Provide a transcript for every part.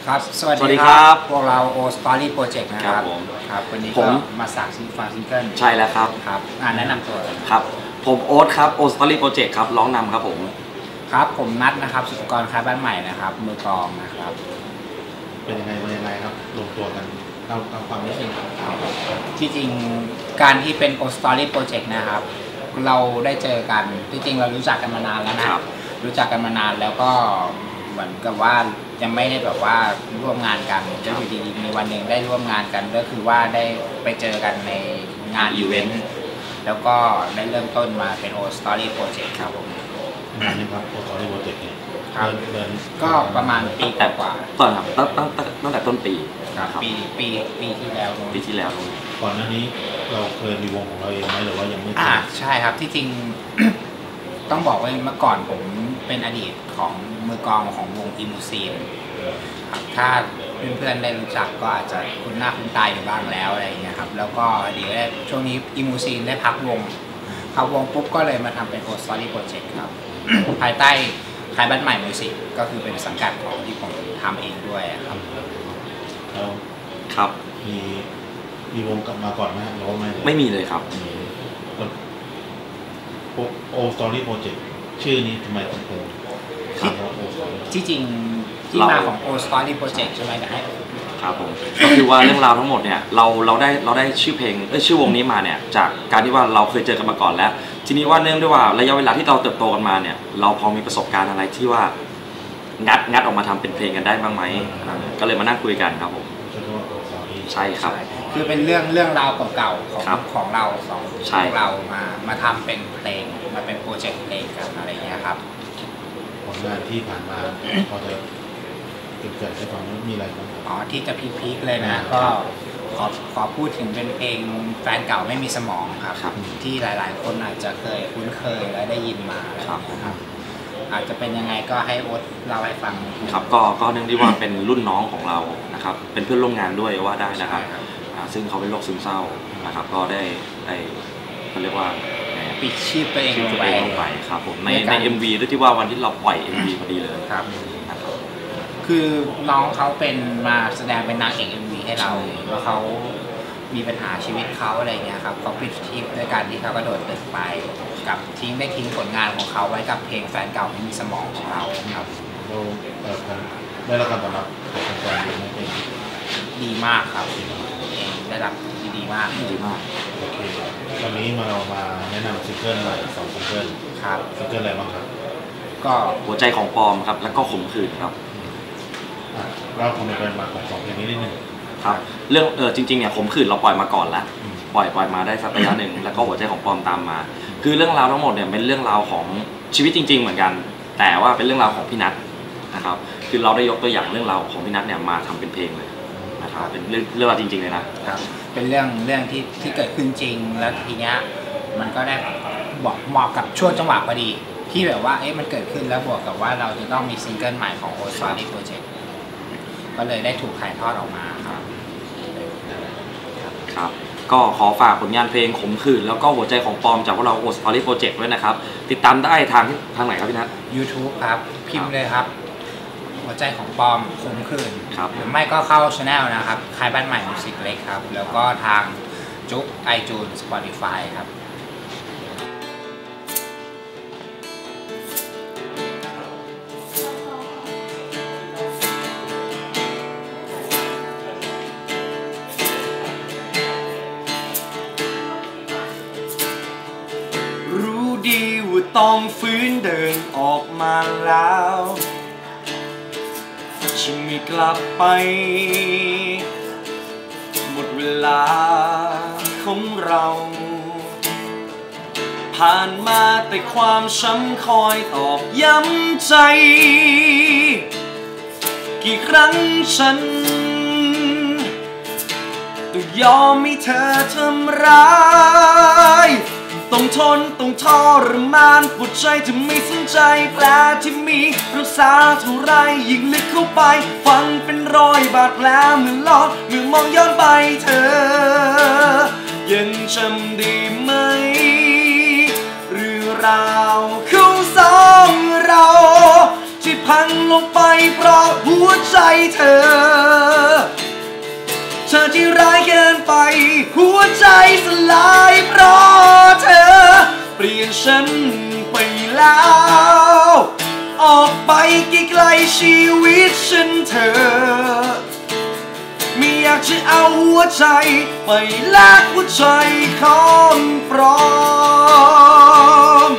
ครับสวัสดีครับพวกเราโอสตอรี่โปรเจกต์นะครับครับวันนี้ก็มาสักฟังซิงเกิลใช่แล้วครับครับแนะนำตัวครับผมโอ๊ตครับโอสตอรี่โปรเจกต์ครับร้องนำครับผมครับผมนัทนะครับสุภกรคล้ายบ้านใหม่นะครับมือกลองนะครับเป็นยังไงมายังไงครับรวมตัวกันเอาความนิดนึงที่จริงการที่เป็นโอสตอรี่โปรเจกต์นะครับเราได้เจอกันที่จริงเรารู้จักกันมานานแล้วนะรู้จักกันมานานแล้วก็เหมือนกับว่ายังไม่ได้แบบว่าร่วมงานกันแล้วอยู่ดีๆมีวันหนึ่งได้ร่วมงานกันก็คือว่าได้ไปเจอกันในงานอีเวนต์แล้วก็ได้เริ่มต้นมาเป็นโอสตอรี่โปรเจกต์ครับผมงานนี้ครับโอสตอรี่โปรเจกต์เนี่ยก็ประมาณปีกว่าตอนครับตั้งแต่ต้นปีครับปีที่แล้วก่อนหน้านี้เราเคยมีวงของเราเองไหมหรือว่ายังไม่ใช่ครับที่จริง ต้องบอกว่าเมื่อก่อนผมเป็นอดีตของมือกลองของวงอิมูซีนครับถ้าเพื่อนๆได้รู้จักก็อาจจะคุ้นหน้าคุ้นตาอยู่บ้างแล้วอะไรอย่างเงี้ยครับแล้วก็เดี๋ยวช่วงนี้อิมูซีนได้พักวงปุ๊บก็เลยมาทำเป็นโอสตอรี่โปรเจกต์ครับ ภายใต้คล้ายบ้านใหม่มิวสิกก็คือเป็นสังกัดของที่ผมทำเองด้วยครับแล้วครับมีวงกลับมาก่อนไหมหรือว่าไม่มีเลยครับโอสตอรี่โปรเจกต์ชื่อนี้ทำไมถึงเป็นที่จริงที่มาของโอสตอรี่โปรเจกต์ใช่ไหมแต่ให้ครับผมก็คือว่าเรื่องราวทั้งหมดเนี่ยเราได้ชื่อเพลงชื่อวงนี้มาเนี่ยจากการที่ว่าเราเคยเจอกันมาก่อนแล้วทีนี้ว่าเนื่องด้วยว่าระยะเวลาที่เราเติบโตกันมาเนี่ยเราพอมีประสบการณ์อะไรที่ว่างัดออกมาทำเป็นเพลงกันได้บ้างไหมก็เลยมานั่งคุยกันครับผมใช่ครับคือเป็นเรื่องราวเก่าๆของเราสองเรามาทำเป็นเพลงมาเป็นโปรเจกต์เพลงกันอะไรอย่างเงี้ยครับผลงานที่ผ่านมาพอจะเกิดให้ฟังมีอะไรบ้างที่จะพีคเลยนะก็ขอพูดถึงเป็นเพลงแฟนเก่าไม่มีสมองครับที่หลายๆคนอาจจะเคยคุ้นเคยและได้ยินมาครับอาจจะเป็นยังไงก็ให้โอ๊ตเล่าให้ฟังครับก็เนื่องที่ว่าเป็นรุ่นน้องของเรานะครับเป็นเพื่อนร่วมงานด้วยว่าได้นะครับซึ่งเขาเป็นโรคซึมเศร้านะครับก็ได้เขาเรียกว่าปิดชีพตัวเองลงไปครับผมใน MV ด้วยที่ว่าวันที่เราปล่อย MV พอดีเลยครับคือน้องเขาเป็นมาแสดงเป็นนางเอก MV ให้เราว่าเขามีปัญหาชีวิตเขาอะไรเงี้ยครับเขาปิดชีพด้วยการที่เขากระโดดตึกไปกับทิ้งผลงานของเขาไว้กับเพลงแฟนเก่าไม่มีสมองของเราครับเราได้รับการตอบรับจากแฟนดีมากครับได้รับดีมากโอเควันนี้เรามาแนะนำซิงเกิลอะไร2ซิงเกิลครับซิงเกิลอะไรบ้างครับก็หัวใจของปลอมครับแล้วก็ขมขื่นครับเราคงจะเป็นมาของ2เพลงนี้นิดนึงครับเรื่องจริงๆเนี่ยขมขื่นเราปล่อยมาก่อนแล้วปล่อยมาได้สักระยะหนึ่งแล้วก็หัวใจของปลอมตามมาคือเรื่องราวทั้งหมดเนี่ยเป็นเรื่องราวของชีวิตจริงๆเหมือนกันแต่ว่าเป็นเรื่องราวของพี่นัทนะครับคือเราได้ยกตัวอย่างเรื่องราวของพี่นัทเนี่ยมาทำเป็นเพลงเลยนะครับเป็นเรื่องราวจริงๆเลยนะครับเป็นเรื่องที่เกิดขึ้นจริงแล้วทีเนี้ยมันก็ได้บอกเหมาะกับช่วงจังหวะพอดีที่แบบว่ามันเกิดขึ้นแล้วบวกกับว่าเราจะต้องมีซิงเกิลใหม่ของโอสตอรี่โปรเจกต์ก็เลยได้ถูกถ่ายทอดออกมาครับก็ขอฝากผลงานเพลงขมขื่นแล้วก็หัวใจของปลอมจากพวกเราโอสตอรี่โปรเจกต์ด้วยนะครับติดตามได้ทางไหนครับพี่นัท YouTube ครับพิมพ์เลยครับหัวใจของปลอมขมขื่นครับหรือไม่ก็เข้า Channel นะครับคล้ายบ้านใหม่มิวสิกเล็กครับแล้วก็ทางจุ๊ก iTunes Spotify ครับดีว่าต้องฟื้นเดินออกมาแล้วฉันไม่กลับไปหมดเวลาของเราผ่านมาแต่ความช้ำคอยตอกย้ำใจกี่ครั้งฉันต้องยอมให้เธอทำร้ายต้องทนต้องทรมานปวดใจจะไม่สนใจแผลที่มีรักษาเท่าไรยิ่งลึกเข้าไปฟังเป็นรอยบาดแผลเมื่อมองย้อนไปเธอยังจำได้ไหมเรื่องราวของสองเราที่พังลงไปเพราะหัวใจเธอที่ร้ายเกินไปหัวใจสลายเพราะเธอเปลี่ยนฉันไปแล้วออกไปไกลๆชีวิตฉันเธอไม่อยากจะเอาหัวใจไปแลกหัวใจของปลอม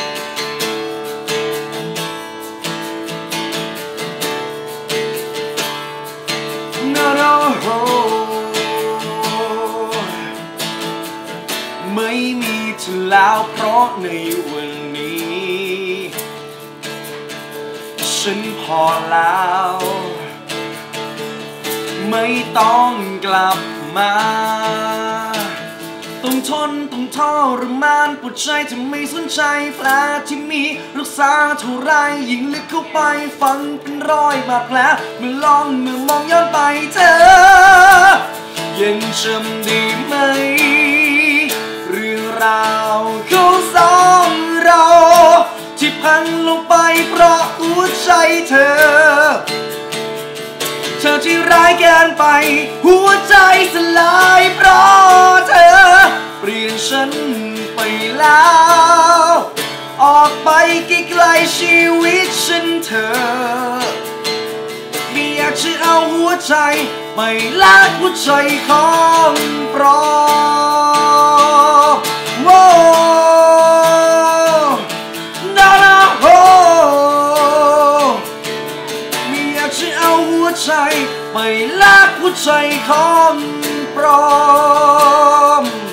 ไม่มีเธอแล้วเพราะในวันนี้ฉันพอแล้วไม่ต้องกลับมาต้องทนต้องทรมานปวดใจจะไม่สนใจแผลที่มีรักษาเท่าไรยิ่งลึกเข้าไปฝังเป็นรอยบาดแผลเมื่อมองย้อนไปเธอยังจำได้ไหมเรื่องราวของสองเราที่พังลงไปเพราะหัวใจเธอที่ร้ายเกินไปหัวใจสลายเพราะเธอเปลี่ยนฉันไปแล้วออกไปไกลๆชีวิตฉันเธอไม่อยากจะเอาหัวใจไปแลกหัวใจของปลอมใจไปแลกหัวใจของปลอม